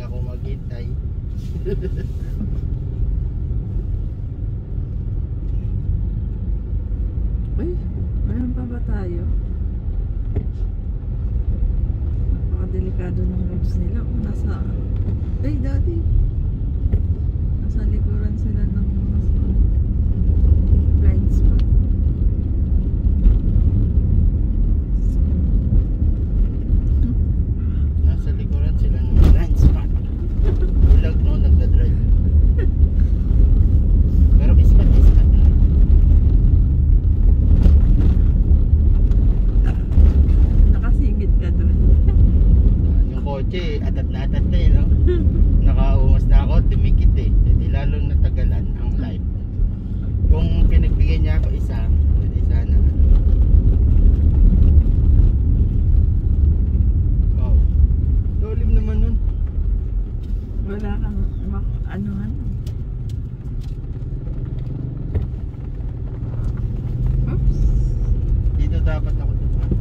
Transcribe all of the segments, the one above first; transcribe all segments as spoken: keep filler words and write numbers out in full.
ako maghintay. Uy, mayroon pa ba tayo? Napakadelikado ng roads nila. Kung nasa... Ay, daddy! Nasa likuran sila ng mga blind spot. Nasa likuran sila ng blind spot. Bulag no, nagdadrive. Pero ispat-ispat na. Nakasingit ka dun. Yung kotse, atat na atat na eh, no? Nakaumas na ako, tumikit eh. Hindi lalong natagalan ang live. Kung pinagbigyan niya ako isa, pwede sana. Wow. Lolim naman nun. Wala kang ano ano. Oops. Dito dapat ako dumaan.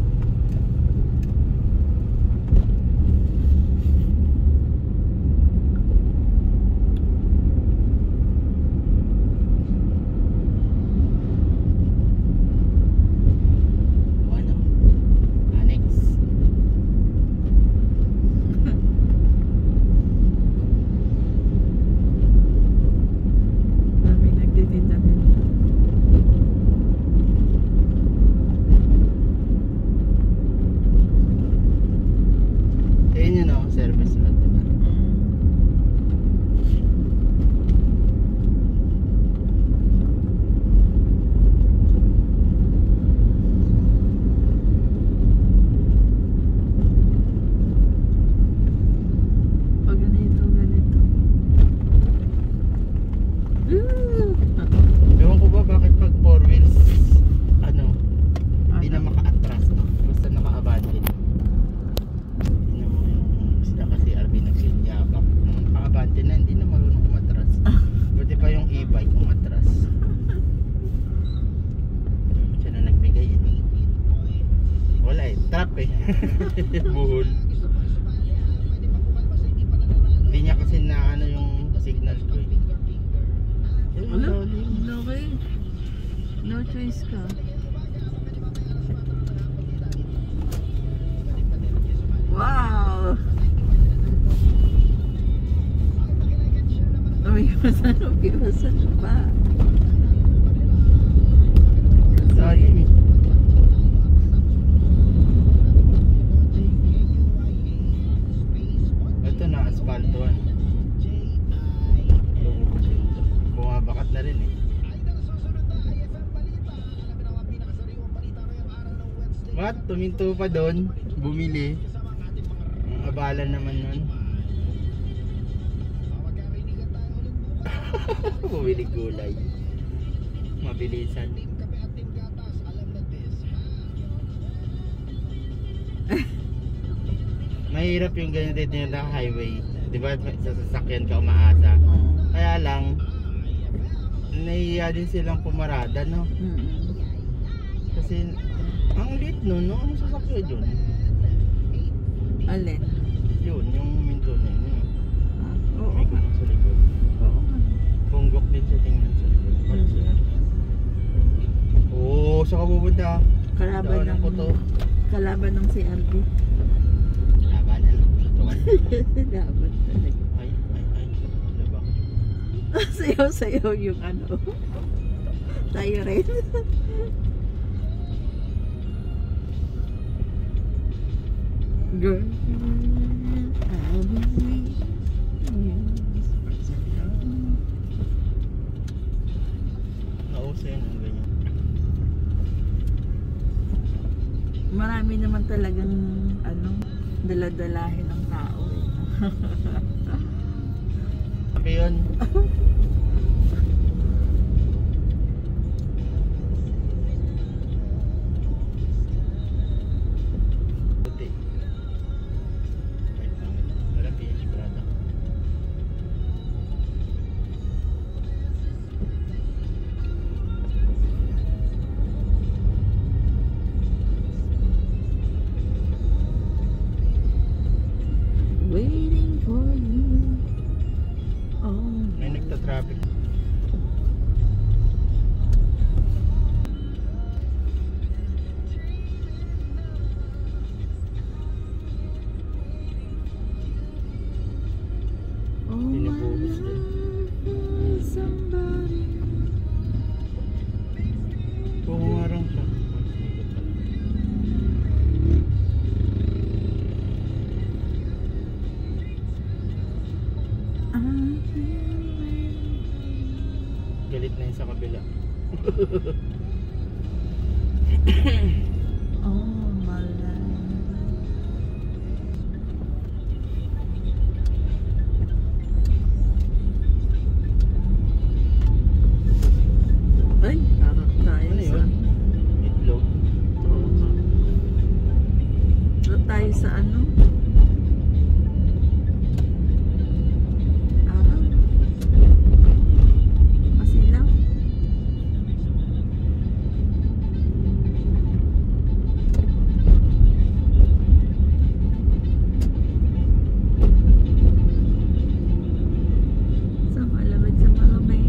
Ano? Annex. Daming nagtitinda-tinda. Ayun yun o, service lot, diba? Pag ganito, ganito. Ooh! Ewan ko ba bakit pag four wheels, ano, hindi na Ano? maka-atras, no? Basta naka-abandon. Yun yung sila kasi R B nagsinyabak. Nung naka-abandon na, hindi na marunong umatras. Buti pa yung e-bike umatras. Siya na nagbigay yun. Wala eh, trap eh. Buhol. Hindi niya kasi na ano yung signal ko eh. Ayun, Wala? lalim. No way. No choice ka. Wow! Umiiwasan, umiiwasan pa. Lalim eh. Ito na, asphaltuan. Bumabakat na rin eh. What? Tuminto pa doon, bumili. Ang abala naman nun. Bumili gulay. Mabilisan. Mahirap yung ganyan dito na highway. Di ba sa sasakyan ka umaasa? Kaya lang, nahiya din silang pumarada, no? Mm-mm. Kasi, ang lit nun, no? Ano sasakyan yun? Alin? Yun, yung minto na yun. Ah, oo May nga. gulong sa likod. Oo nga. Punggok din sa tingnan sa likod. Para Mm. sila. Oo, saan ka pupunta? Kalaban Daanan ng ko to. kalaban ng si R D. Laban, ano? Tuwan. Laban talaga. Ay, ay, ay. Labak. Sayaw-sayaw yung ano. Tayo rin. Girl. Nauso yun, ang ganyan. Marami naman talagang ano, daladalahin ng tao eh. Sabi yun. Puti. Wait lang. Wala P H product. Waiting for you. traffic. Oh, Pinubuhos din. somebody. Pumarang siya. Galit na yun sa kabila. Oh, malay. Ay, harap tayo Ano sa... yun? Itlog. Oo nga. Harap tayo sa ano? Harap. Masilaw. Sa malamig sa malamig.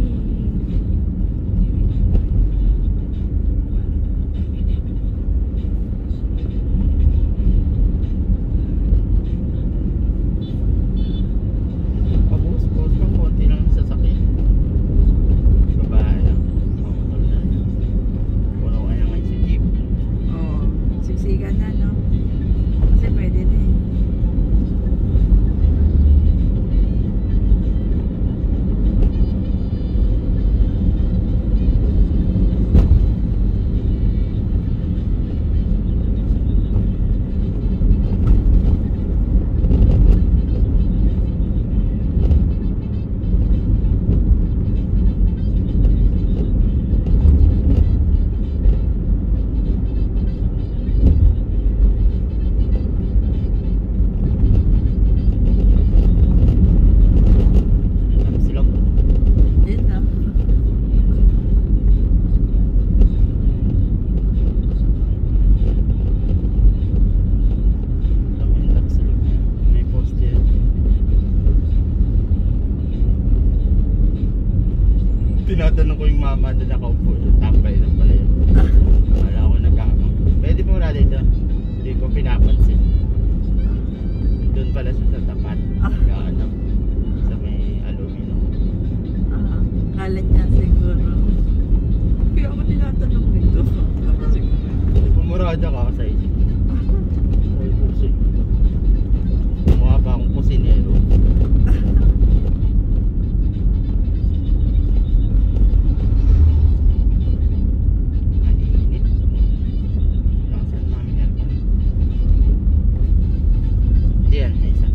Pabos-bos lang, konti lang ang sasakyan. Babae lang. Pamotor na. Puno kaya ngayon si jeep. Oo, siksikan na, no? Kasi pwede na eh. Ang silog. Yun na. Ang silog niya. May poste yan. Tinatanong ko yung mama na nakaupo. Tambay lang pala yun. Wala ako nagkamang. Pwede po wala dito. Hindi ko pinapansin. Doon pala siya sa tapat. Ah. Nag-ano. Sa may aluminum. Ah, kala niya siguro. Kaya ako tinatanong dito. Kasi Pumurada ka sa isip. Ay, kursi. Mukha ba akong kusinero? Ang init. Lakasan namin aircon. Diyan, may isa.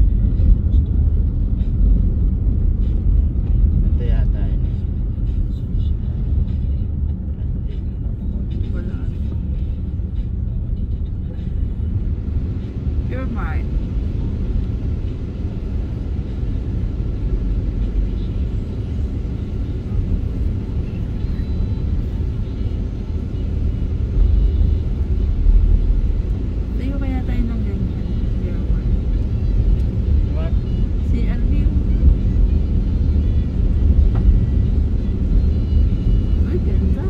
Ito yata yun. wala. You're mine. Tayo kaya tayo ng ganyan. You're mine. What? Si Arvin. Ay, ganda.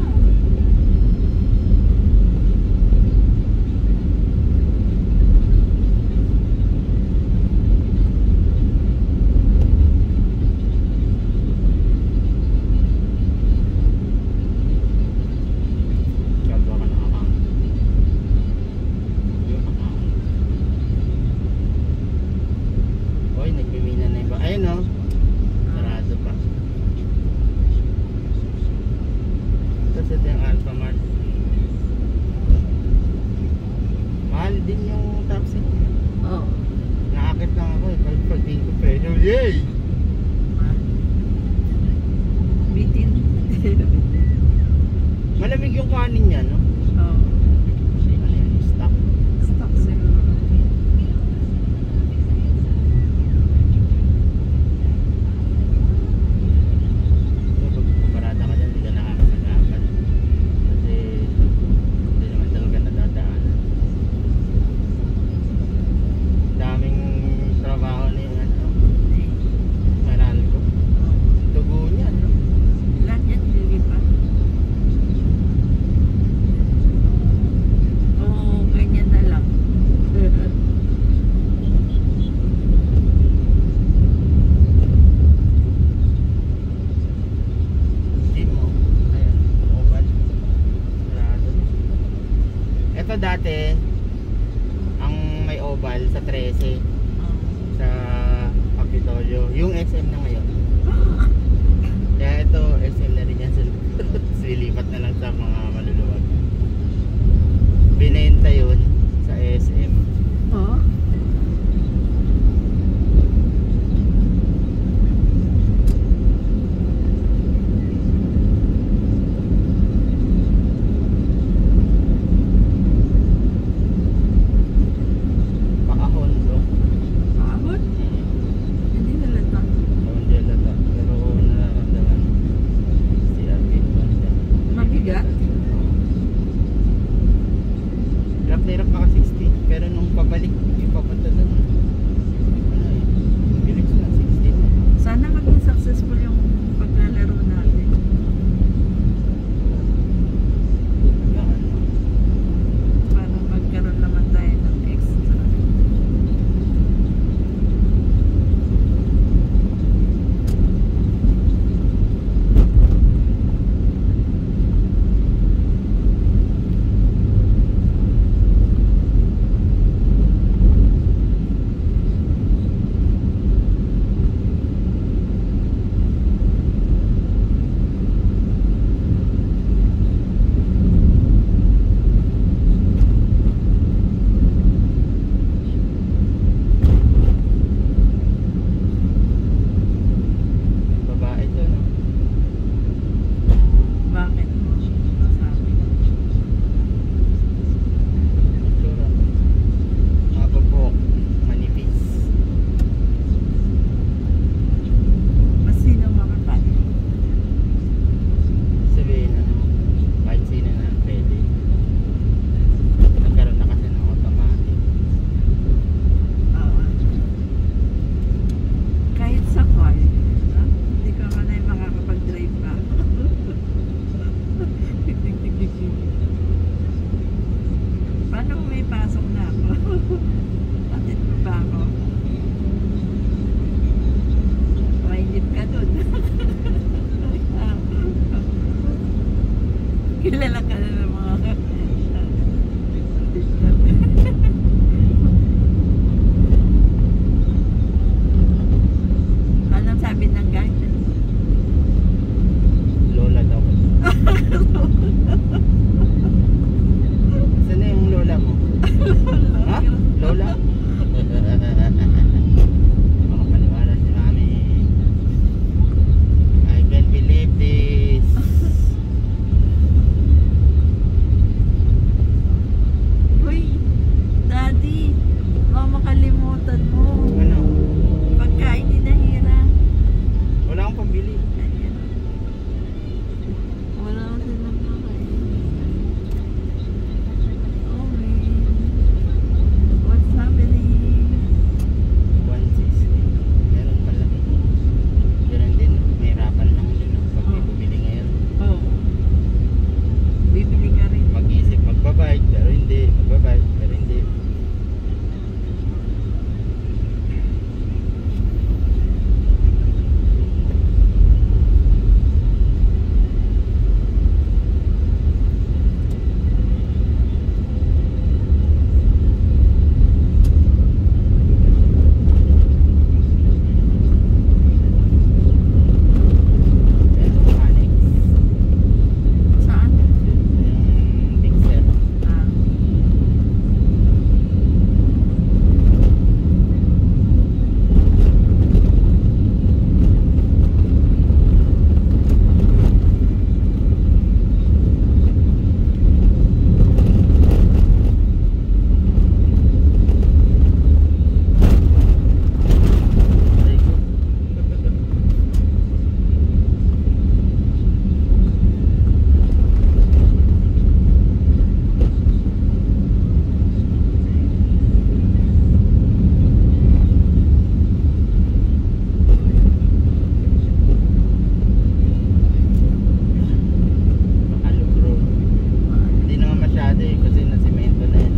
Gagawa ka ng account. Yung account. Uy, nagmimina na iba. Ayun o. Sarado pa. Tapos ito yung Alpha Mart. Mahal din yung taxi. Oo. Nakakit lang ako eh. Pag pagdating ko presyo. Yay! Bitin. Malamig yung kanin niya, no? Oo. Kasi ano yan, stock. Stock siguro. Pag pumarada ka dyan, hindi ka nakakasagapan. Kasi hindi naman talaga nadadaan. Daming trabaho na yung ano. delikado eh kasi nasimento na yan.